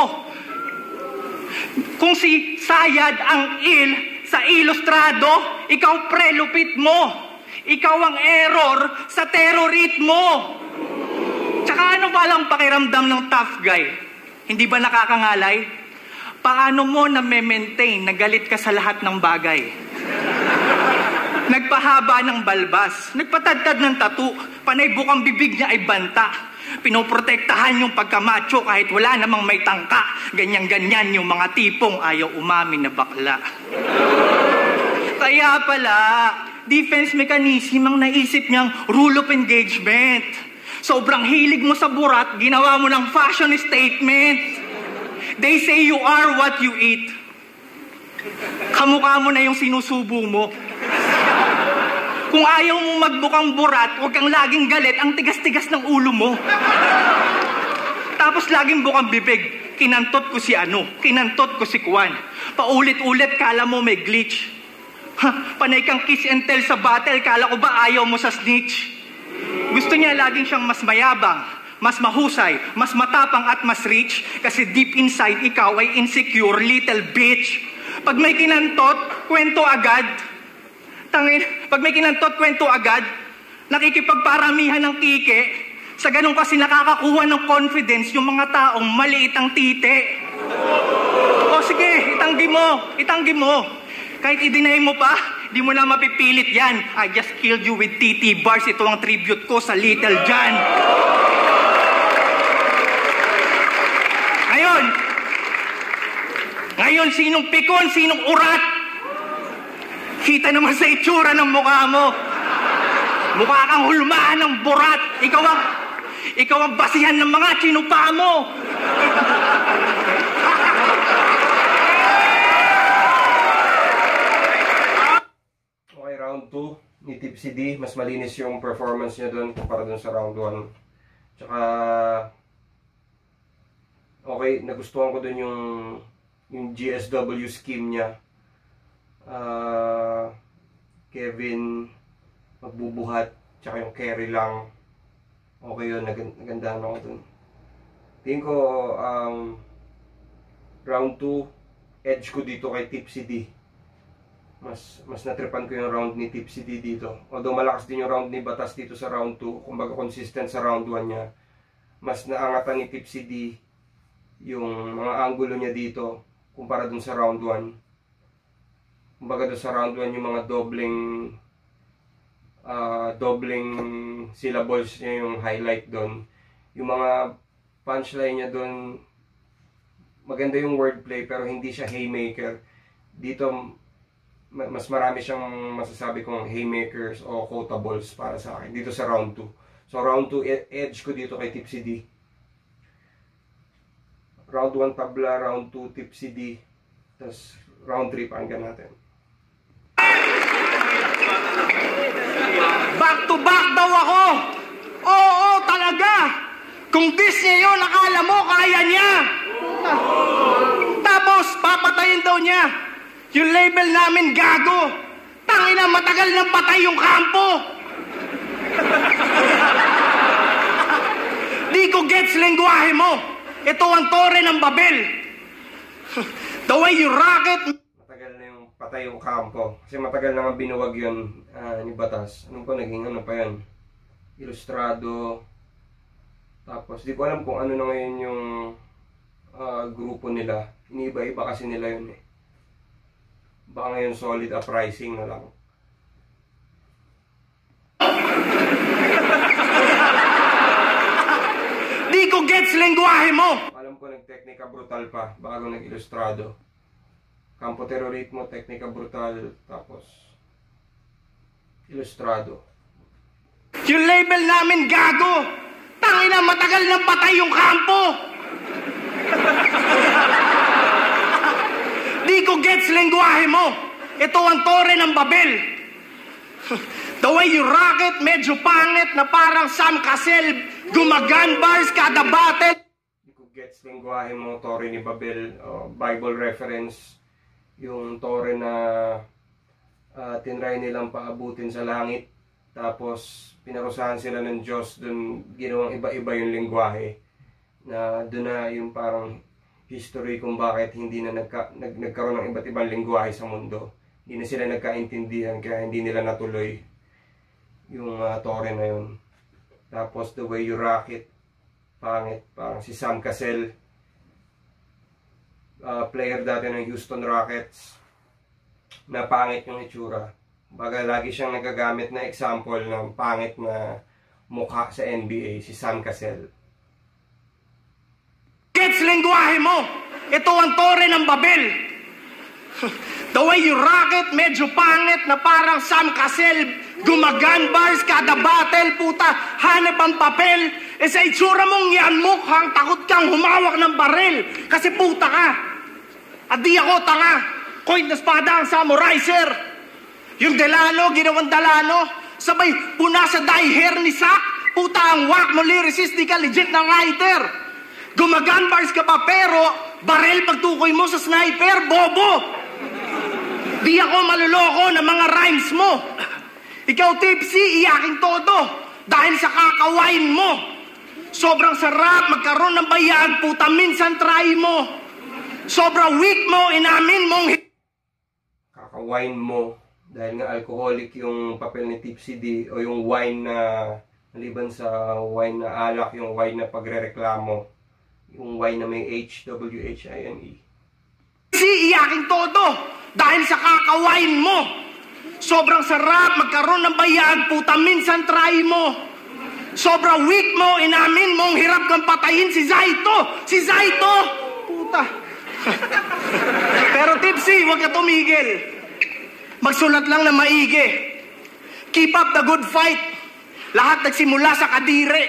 Kung si Sayad ang sa ilustrado, ikaw pre-lupit mo. Ikaw ang error sa terroritmo. Tsaka ano ba lang pakiramdam ng tough guy? Hindi ba nakakangalay? Paano mo na-maintain na galit ka sa lahat ng bagay? Nagpahaba ng balbas, nagpatadtad ng tattoo, panay bukang bibig niya ay banta. Pinoprotektahan yung pagkamacho kahit wala namang may tangka. Ganyan-ganyan yung mga tipong ayaw umamin na bakla. Kaya pala, defense mechanism ang naisip niyang rule of engagement. Sobrang hilig mo sa burat, ginawa mo ng fashion statement. They say you are what you eat. Kamukha mo na yung sinusubo mo. Kung ayaw mo magbukang burat, huwag kang laging galit, ang tigas-tigas ng ulo mo. Tapos laging bukang bibig. Kinantot ko si kinantot ko si Kwan. Paulit-ulit, kala mo may glitch. Panay kang kiss and tell sa battle, kala ko ba ayaw mo sa snitch? Gusto niya laging siyang mas mayabang, mas mahusay, mas matapang at mas rich, kasi deep inside ikaw ay insecure little bitch. Pag may kinantot, kwento agad. Pag may kinantot, kwento agad. Nakikipagparamihan ng kike. Sa ganun kasi nakakakuha ng confidence yung mga taong maliit ang tite. O sige, itanggi mo. Kahit i-deny mo pa, di mo na mapipilit yan. I just killed you with TT bars. Ito ang tribute ko sa Little John. Ngayon, sinong pikon, sinong urat? Kita naman sa itsura ng mukha mo. Mukha kang hulmaan ng burat. Ikaw ang basihan ng mga chinupa mo. Okay, round 2 ni Tipsy D. Mas malinis yung performance niya doon kumpara doon sa round 1. Tsaka okay, nagustuhan ko doon yung GSW scheme niya. Kevin magbubuhat, tsaka yung carry lang. Okay yun, nagandahan ako dun. Tingin ko round 2 edge ko dito kay Tipsy D. Mas natripan ko yung round ni Tipsy D dito. Although malakas din yung round ni Batas dito sa round 2, kumbaga consistent sa round 1 niya. Mas naangatan ni Tipsy D yung mga angulo niya dito kumpara dun sa round 1. Kumbaga doon sa round 1 yung mga dobling syllables niya yung highlight doon. Yung mga punchline niya doon, maganda yung wordplay pero hindi siya haymaker. Dito mas marami siyang masasabi kong haymakers o quotables para sa akin dito sa round 2. So round 2 edge ko dito kay Tipsy D. Round 1 tabla, round 2 Tipsy D. Tapos round 3 pakinggan natin. Back to back daw ako. Oo, talaga. Kung diss niya yun, akala mo kaya niya. Tapos, papatayin daw niya. Yung label namin gago. Tangina, matagal nang patay yung kampo. Di ko gets lengguwahe mo. Ito ang tore ng Babel. The way you rock it. Patay yung kampo. Kasi matagal naman binuwag yun ni Batas. Anong po naging ano pa yun? Ilustrado. Tapos di ko alam kung ano na ngayon yung grupo nila. Iniiba-iba kasi nila yun eh. Baka ngayon Solid Uprising na lang. Di ko gets lengguwahe mo! Alam ko nag-Technica Brutal pa bago nag-Ilustrado. Campo Terrorismo, Technica Brutal, tapos Ilustrado. Yung label namin gago! Tangina, matagal nang patay yung kampo! Di ko gets lengguwahe mo! Ito ang tore ng Babel! The way you rock it, medyo pangit na parang Sam Cassell, gumagan bars kada battle. Di ko gets lengguwahe mo, tore ni Babel, Bible reference, yung tore na tinry nilang paabutin sa langit. Tapos pinarusahan sila ng Diyos, dun ginawang iba-iba yung lengguwahe. Na dun na yung parang history kung bakit hindi na nagkaroon ng iba't ibang lengguwahe sa mundo. Hindi na sila nagkaintindihan kaya hindi nila natuloy yung tore na yun. Tapos The Way You Rock It, pangit. Parang si Sam Cassell, player dati ng Houston Rockets, na pangit yung itsura. Baga lagi siyang nagagamit na example ng pangit na mukha sa NBA, si Sam Cassell. Gets lengguwahe mo! Ito ang tore ng Babel! The way you rock it, medyo pangit na parang Sam Cassell, gumagan bars kada battle, puta, hanap ang papel. E sa itsura mong yan, mukhang takot kang humawak ng baril. Kasi puta ka. At di ako tanga. Coin na espada ang samurai, sir. Yung Delano, ginawang Dalano, sabay puna sa dye hair ni Sak. Puta ang whack mo lyricist, di ka legit na writer. Gumagan bars ka pa pero baril pagtukoy mo sa sniper, bobo. Di ako maluloko ng mga rhymes mo. Ikaw tipsy, iyaking todo dahil sa kakawain mo. Sobrang sarap magkaroon ng bayag, puta minsan try mo. Sobrang weak mo, inamin mong Kakawain mo. Dahil nga alcoholic yung papel ni Tipsy D, o yung wine na, maliban sa wine na alak, yung wine na pagrereklamo, yung wine na may H-W-H-I-N-E. Iyaking todo dahil sa kakawain mo. Sobrang sarap magkaroon ng bayag, puta minsan try mo. Sobrang weak mo, inamin mong hirap kang patayin si Zaito. Si Zaito! Puta. Pero Tipsy, huwag ka tumigil. Magsulat lang na maigi. Keep up the good fight. Lahat nagsimula sa kadire.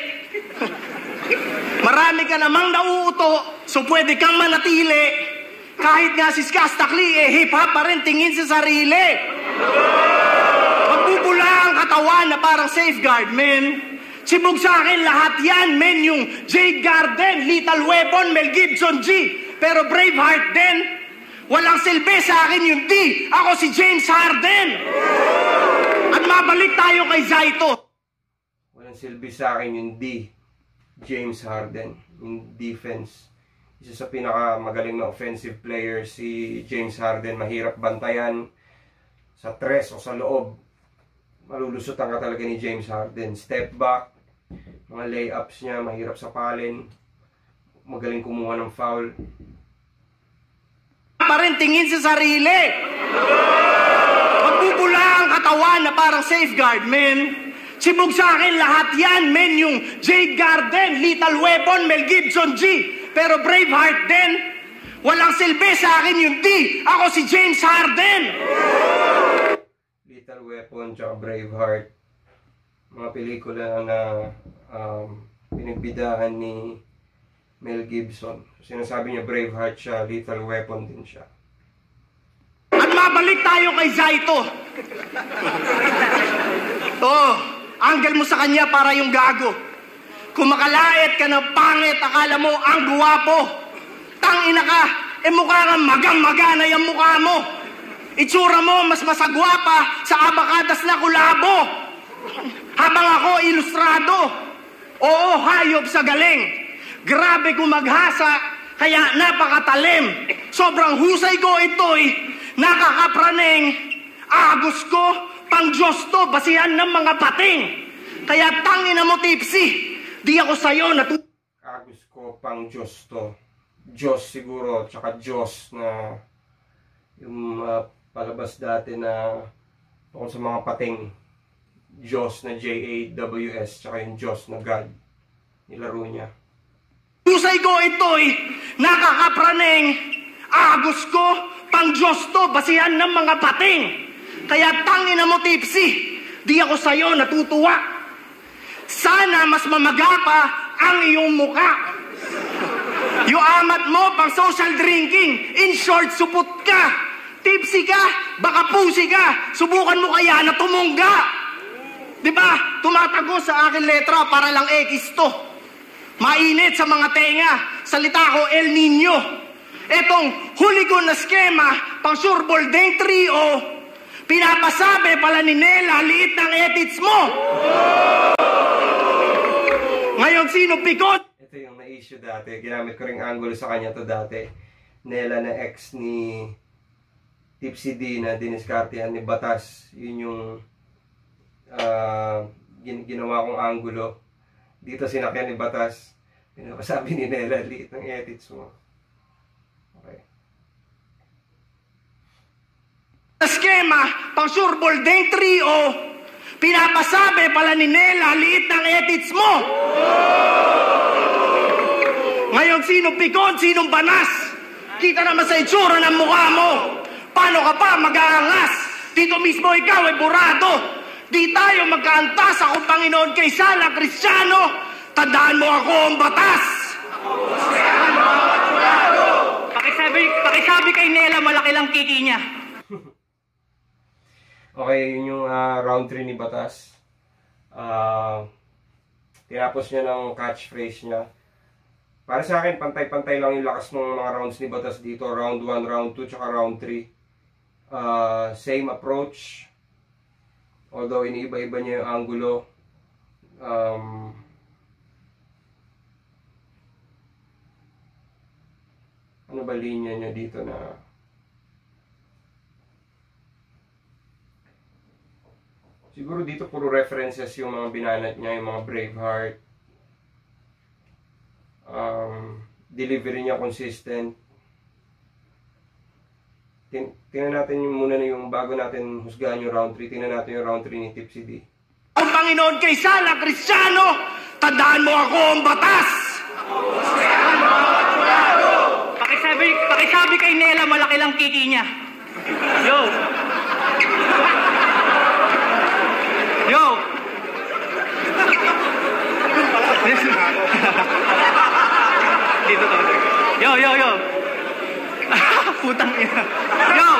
Marami ka namang nauuto, so pwede kang manatili. Kahit nga si Skastakli, hip-hop pa rin tingin sa sarili. Magbubula ang katawan na parang safeguard, men. Sibog sa akin lahat yan, men. Yung Jade Garden, Lethal Weapon, Mel Gibson G. Pero Braveheart din. Walang silbi sa akin yung D. Ako si James Harden. At mabalik tayo kay Zaito. Walang silbi sa akin yung D. James Harden. Yung defense. Isa sa pinakamagaling na offensive player si James Harden. Mahirap bantayan sa tres o sa loob. Malulusutan ka talaga ni James Harden. Step back. Mga layups niya. Mahirap sapalin. Magaling kumuha ng foul. Pa rin tingin sa sarili. Magbubula ang katawan na parang safeguard, men. Sibog sa akin lahat yan, men. Yung Jade Garden, Lethal Weapon, Mel Gibson G. Pero Braveheart din. Walang silbi sa akin yung D. Ako si James Harden. Lethal Weapon tsaka Braveheart. Mga pelikula na pinagbidahan ni Mel Gibson. Sinasabi niya Braveheart siya, Lethal Weapon din siya. At mabalik tayo kay Zaito. Angle mo sa kanya para yung gago. Kung makalait ka ng pangit, akala mo ang guwapo. Tangina ka, mukha kang magang-magana yung mukha mo. Itsura mo mas masagwa pa sa abakadas na kulabo. Habang ako ilustrado. Oo, hayop sa galing. Grabe kung maghasa, kaya napakatalim. Sobrang husay ko ito'y nakakapraneng. Agos ko, pang Diyos to, basihan ng mga pating. Kaya tangina mo, Tipsy, di ako sa'yo Gusto pang Diyos to. Diyos siguro, tsaka Diyos na yung palabas dati na tungkol sa mga pating. Diyos na J-A-W-S, tsaka yung Diyos na God. Nilaro niya. Usay ko ito'y nakakapraneng. Agos ko, pang Diyos to, basihan ng mga pating. Kaya tangin na mo, Tipsy, di ako sa'yo natutuwa. Sana mas mamaga pa ang iyong muka. Yung amat mo, pang social drinking. In short, supot ka. Tipsy ka, baka pusi ka. Subukan mo kaya na tumungga. Diba? Tumatago sa akin letra para lang X to. Mainit sa mga tenga. Salita ko El Nino. Etong huli ko na skema, pang sureball deng trio. Pinapasabi pala ni Nela, liit ng edits mo. Ngayon, sino pikot? Ito yung na-issue dati. Ginamit ko ring angulo sa kanya to dati. Nela na ex ni Tipsy D na diniskartehan ni Batas. Yun yung ginawa kong angulo. Dito sinakyan ni Batas. Pinapasabi ni Nela, liit ng edits mo. Okay. Skema, pang sureball deng trio. Pinapasabi pala ni Nela, liit ng edits mo. Ngayon, sino pikon, sinong banas? Kita naman sa itsura ng mukha mo. Paano ka pa mag-aangas? Dito mismo ikaw ay burado. Di tayo magkaantas ako, Panginoon, kay Sala Kristiyano. Tandaan mo ako ang batas. Pakisabi kay Nela, malaki lang kiki niya. Okay, yun yung round 3 ni Batas. Tinapos niya ng catchphrase niya. Para sa akin, pantay-pantay lang yung lakas ng mga rounds ni Batas dito. Round 1, round 2, tsaka round 3. Same approach. Although, iniiba-iba niya yung angulo. Ano ba linya niya dito na... Siguro dito puro references yung mga binanat niya, yung mga Braveheart. Delivery niya consistent. Tingnan natin yung muna na yung bago natin husgahan yung round 3. Tingnan natin yung round 3 ni Tipsy D. Ang Panginoon kay Sala Kristiyano, tandaan mo ako ang batas. Pakisabi kay Nela, malaki lang kiki niya. Yo! Yo! Dito to. Yo! Putang ina. Yo!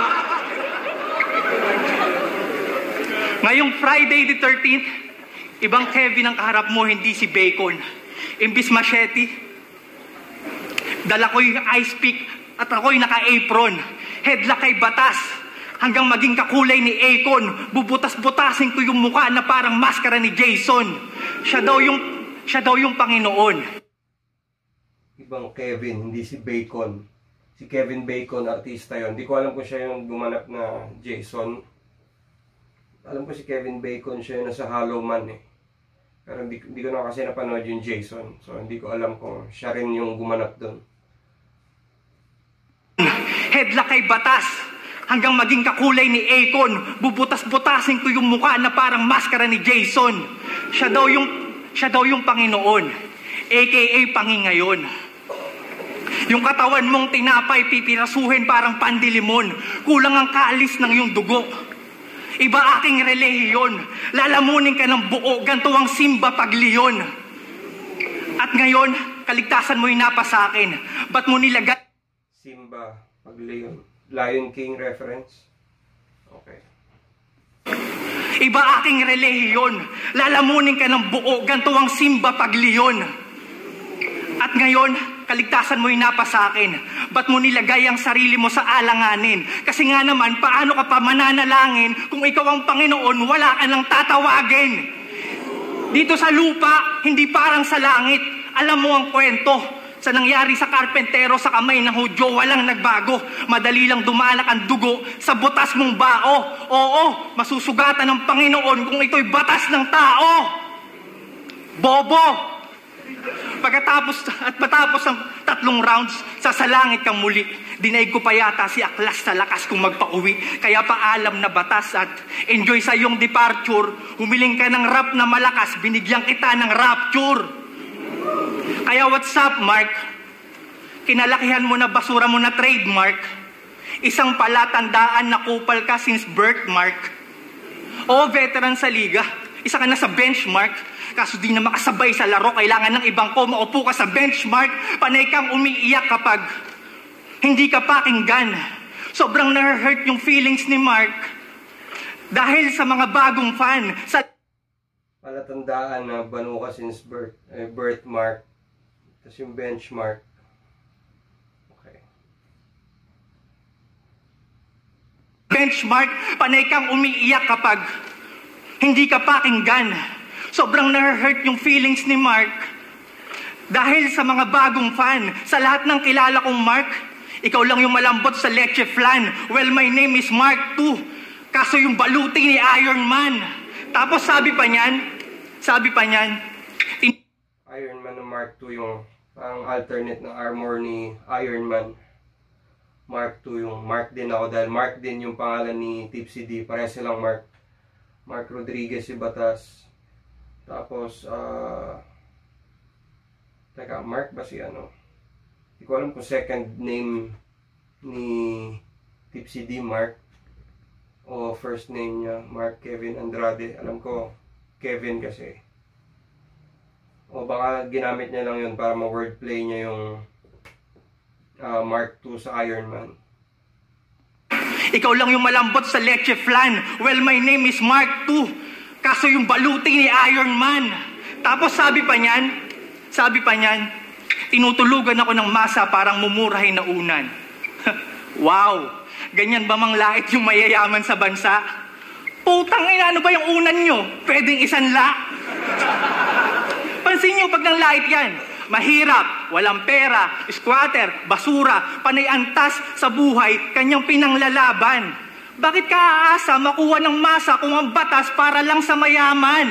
Ngayong Friday the 13th, ibang Kevin ang kaharap mo, hindi si Bacon. Imbis machete, dala ko yung ice pick at ako'y naka-apron. Headlock kay Batas. Hanggang maging kakulay ni Akon, bubutas-butasin ko yung mukha na parang maskara ni Jason. Siya daw yung Panginoon. Ibang Kevin, hindi si Bacon. Si Kevin Bacon, artista yon. Hindi ko alam kung siya yung gumanap na Jason. Alam ko si Kevin Bacon, siya yung nasa Hollow Man eh. Pero hindi ko na kasi napanood yung Jason. So hindi ko alam kung siya rin yung gumanap doon. Headlock kay Batas. Hanggang maging kakulay ni Akon, bubutas-butasin ko yung mukha na parang maskara ni Jason. Siya daw yung Panginoon, aka Pangingayon. Yung katawan mong tinapay, pipirasuhin parang pandilimon. Kulang ang kaalis ng iyong dugo. Iba aking relihiyon. Lalamunin ka ng buo, ganito ang simba pagliyon. At ngayon, kaligtasan mo'y napa sa akin. Ba't mo nilagay? Simba pagliyon. Lion King reference. Okay. Iba aking relihiyon. Lalamunin ka ng buo, ganito ang simba pagliyon. At ngayon, kaligtasan mo'y napa sa akin. Ba't mo nilagay ang sarili mo sa alanganin? Kasi nga naman, paano ka pa mananalangin kung ikaw ang Panginoon, wala ka nang tatawagin? Dito sa lupa, hindi parang sa langit. Alam mo ang kwento. Sa nangyari sa karpentero sa kamay ng Hudyo, walang nagbago. Madali lang dumalak ang dugo sa butas mong bao. Oo, masusugatan ng Panginoon kung ito'y batas ng tao. Bobo! Pag Matapos ang 3 rounds, sasalangit kang muli. Dinaig ko pa yata si Aklas sa lakas kong magpauwi. Kaya paalam na batas at enjoy sa iyong departure. Humiling ka ng rap na malakas, binigyan kita ng rapture. Kaya what's up, Mark? Kinalakihan mo na basura mo na trademark. Isang palatandaan na kupal ka since birth, Mark. Oo, veteran sa liga. Isa ka na sa benchmark. Kaso di na makasabay sa laro, kailangan ng ibang ko, maupo ka sa benchmark. Panay kang umiiyak kapag hindi ka pakinggan. Sobrang na-hurt yung feelings ni Mark dahil sa mga bagong fan. Palatandaan na banu ka since birthmark. Tapos yung benchmark. Okay. Benchmark, panay kang umiiyak kapag hindi ka pakinggan. Sobrang na-hurt yung feelings ni Mark dahil sa mga bagong fan. Sa lahat ng kilala kong Mark, ikaw lang yung malambot sa leche flan. Well, my name is Mark too. Kaso yung baluti ni Iron Man. Tapos sabi pa niyan, Iron Man ng Mark II yung parang alternate na armor ni Iron Man. Mark II yung Mark din ako dahil Mark din yung pangalan ni Tipsy D. Pareha silang Mark. Mark Rodriguez si Batas. Tapos, teka, Mark ba si ano? Hindi ko alam kung second name ni Tipsy D, Mark. O first name niya, Mark Kevin Andrade. Alam ko, Kevin kasi. O baka ginamit niya lang yun para ma-wordplay niya yung Mark II sa Iron Man. Ikaw lang yung malambot sa leche flan. Well, my name is Mark II. Kaso yung baluti ni Iron Man. Tapos sabi pa niyan, tinutulugan ako ng masa parang mumurahin na unan. Wow! Ganyan ba manglait yung mayayaman sa bansa? Putang ina, ano ba yung unan nyo? Pwedeng isanla? Pansin nyo pag nanglait yan. Mahirap, walang pera, squatter, basura, panay antas sa buhay, kanyang pinanglalaban. Bakit ka aasa makuha ng masa kung ang batas para lang sa mayaman?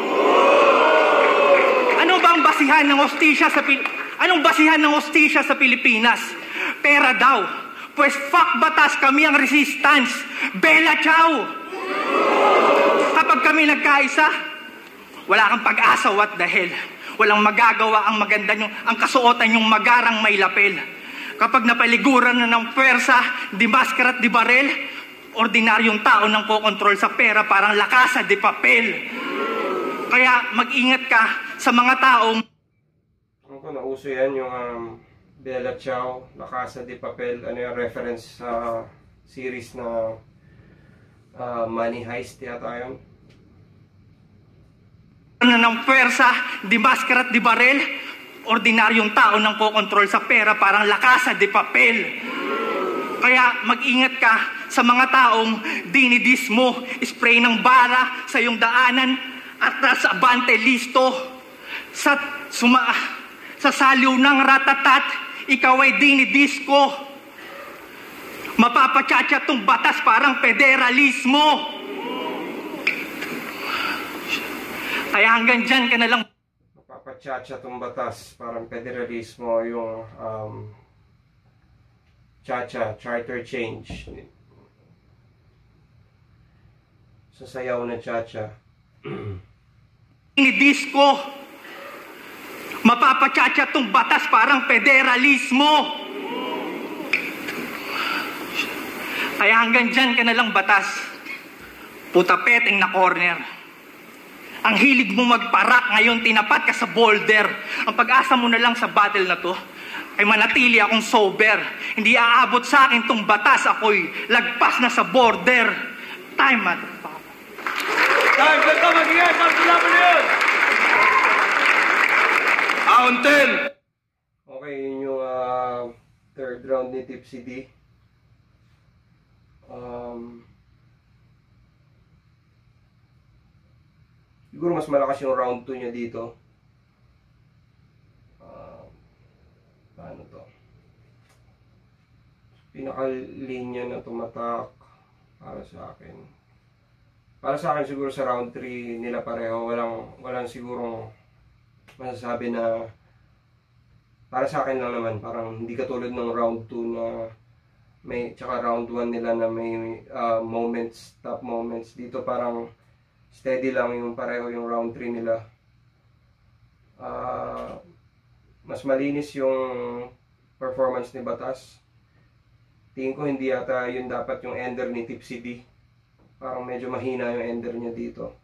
Ano ba ang basihan ng hostisya sa Pilipinas? Pera daw. Pues fuck batas, kami ang resistance. Bella ciao! Kapag kami nagkaisa, wala kang pag-asa, what the hell? Walang magagawa ang maganda nyo, ang kasuotan yung magarang may lapel. Kapag napaliguran na ng pwersa, di maskara at di barel, ordinaryong tao nang kokontrol sa pera parang lakasa de papel. Kaya mag-ingat ka sa mga taong... Ano ko, nauso yan yung Bella Ciao, Lakasa de Papel. Ano yung reference sa series na Money Heist yata yun. Na ng pwersa, di maskara at di barel, ordinaryong tao nang kokontrol sa pera parang lakasa de papel. Kaya mag-ingat ka sa mga taong dinidis mo, spray ng bara sa iyong daanan at nasa abante listo. Sa saliw ng ratatat, ikaw ay dinidis ko. Mapapatsyatsa tong batas parang federalismo. Kaya hanggang dyan ka na lang. Mapapatsyatsa tong batas parang federalismo yung charter change. Sasayaw na cha-cha. Dinidisco. Mapapatsyatsa tong batas parang federalismo. Kaya hanggang dyan ka na lang batas. Puta peteng na corner. Ang hilig mo magparak ngayon, tinapat ka sa boulder. Ang pag-asa mo na lang sa battle na to ay manatili akong sober. Hindi aabot sa akin tong batas, ako'y lagpas na sa border. Time, motherfucker. Time, ganda mag-ingat. Sila mo na yun. Round 10. Okay, yun yung third round ni Tipsy D. Siguro mas malakas yung round 2 niya dito. Paano to? Pinakalinya na tumatak para sa akin. Para sa akin siguro sa round 3 nila pareho. Walang sigurong masasabi na para sa akin lang naman, parang hindi katulad ng round 2 na may, tsaka round 1 nila na may moments, top moments. Dito parang steady lang yung pareho yung round 3 nila. Mas malinis yung performance ni Batas. Tingin ko hindi yata yun dapat yung ender ni Tipsy D. Parang medyo mahina yung ender niya dito.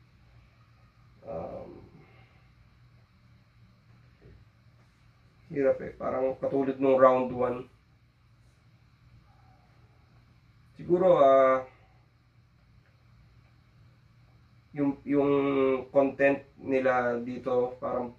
Hirap eh. Parang katulad nung round 1. Siguro yung content nila dito parang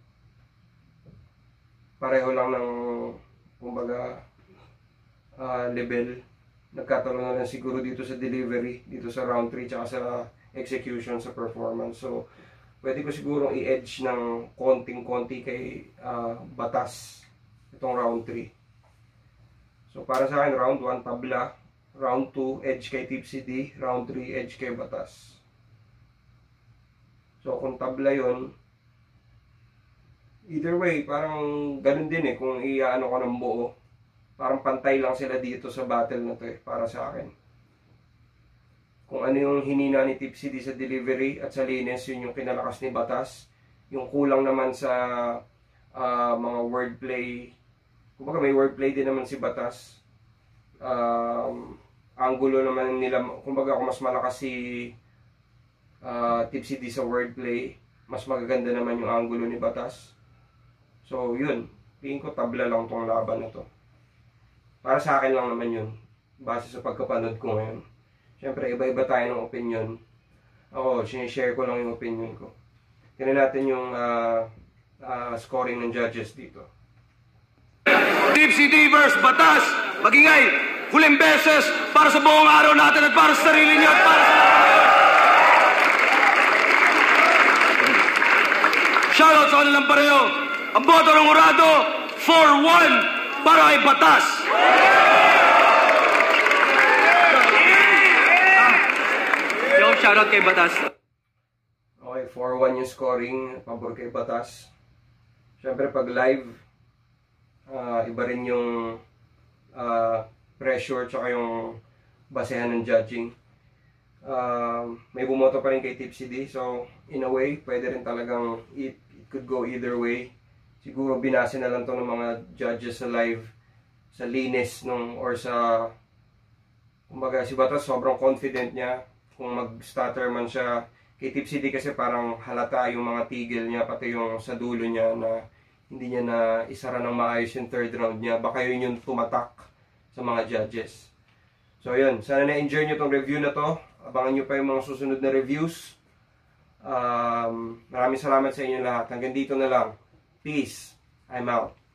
pareho lang ng kumbaga level. Nagkataroon na lang siguro dito sa delivery, dito sa round 3 tsaka sa execution, sa performance. So pwede ko siguro i-edge ng konting-konti kay Batas itong round 3. So para sa akin, round 1 tabla, round 2 edge kay Tipsy D, round 3 edge kay Batas. So kung tabla yon, either way, parang ganun din eh kung iaano ko ng buo. Parang pantay lang sila dito sa battle na to eh, para sa akin. Kung ano yung hinina ni Tipsy D sa delivery at sa linis, yun yung kinalakas ni Batas. Yung kulang naman sa mga wordplay, kumbaga may wordplay din naman si Batas. Angulo naman nila, kumbaga kung mas malakas si Tipsy D sa wordplay, mas magaganda naman yung angulo ni Batas. So yun, tingin ko tabla lang tong laban na to. Para sa akin lang naman yun, base sa pagkapanood ko ngayon. Siyempre, iba-iba tayo ng opinion. Ako, sinishare ko lang yung opinion ko. Tingnan natin yung scoring ng judges dito. Tipsy D versus Batas. Magingay, huling beses para sa buong araw natin at para sa sarili niyo at para sa... Shoutout sa kanilang pareho. Ang boto ng urado, 4-1 para kay Batas. Yo, shoutout kay Batas. Okay, 4-1 yung scoring, pabor kay Batas. Siyempre pag live, iba rin yung pressure tsaka yung basehan ng judging. May bumoto pa rin kay Tipsy D, so in a way, pwede rin talagang it could go either way. Siguro binase na lang to ng mga judges sa live, sa linis nung, or sa, kumbaga si Batas sobrang confident niya kung mag-stutter man siya. Kay Tipsy D kasi parang halata yung mga tigil niya, pati yung sa dulo niya na hindi niya na isara ng maayos yung third round niya. Baka yun yung tumatak sa mga judges. So yun, sana na-enjoy nyo tong review na to. Abangan nyo pa yung mga susunod na reviews. Maraming salamat sa inyo lahat. Hanggang dito na lang. Peace. I'm out.